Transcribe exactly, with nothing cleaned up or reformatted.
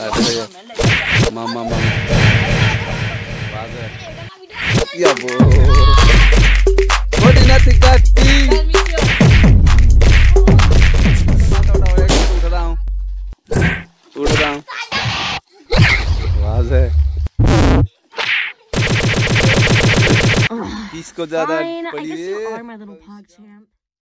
मामा मामा या बो थोड़ी ना तिकाती उड़ रहा हूँ उड़ रहा हूँ आवाज है किसको ज्यादा पड़ी है।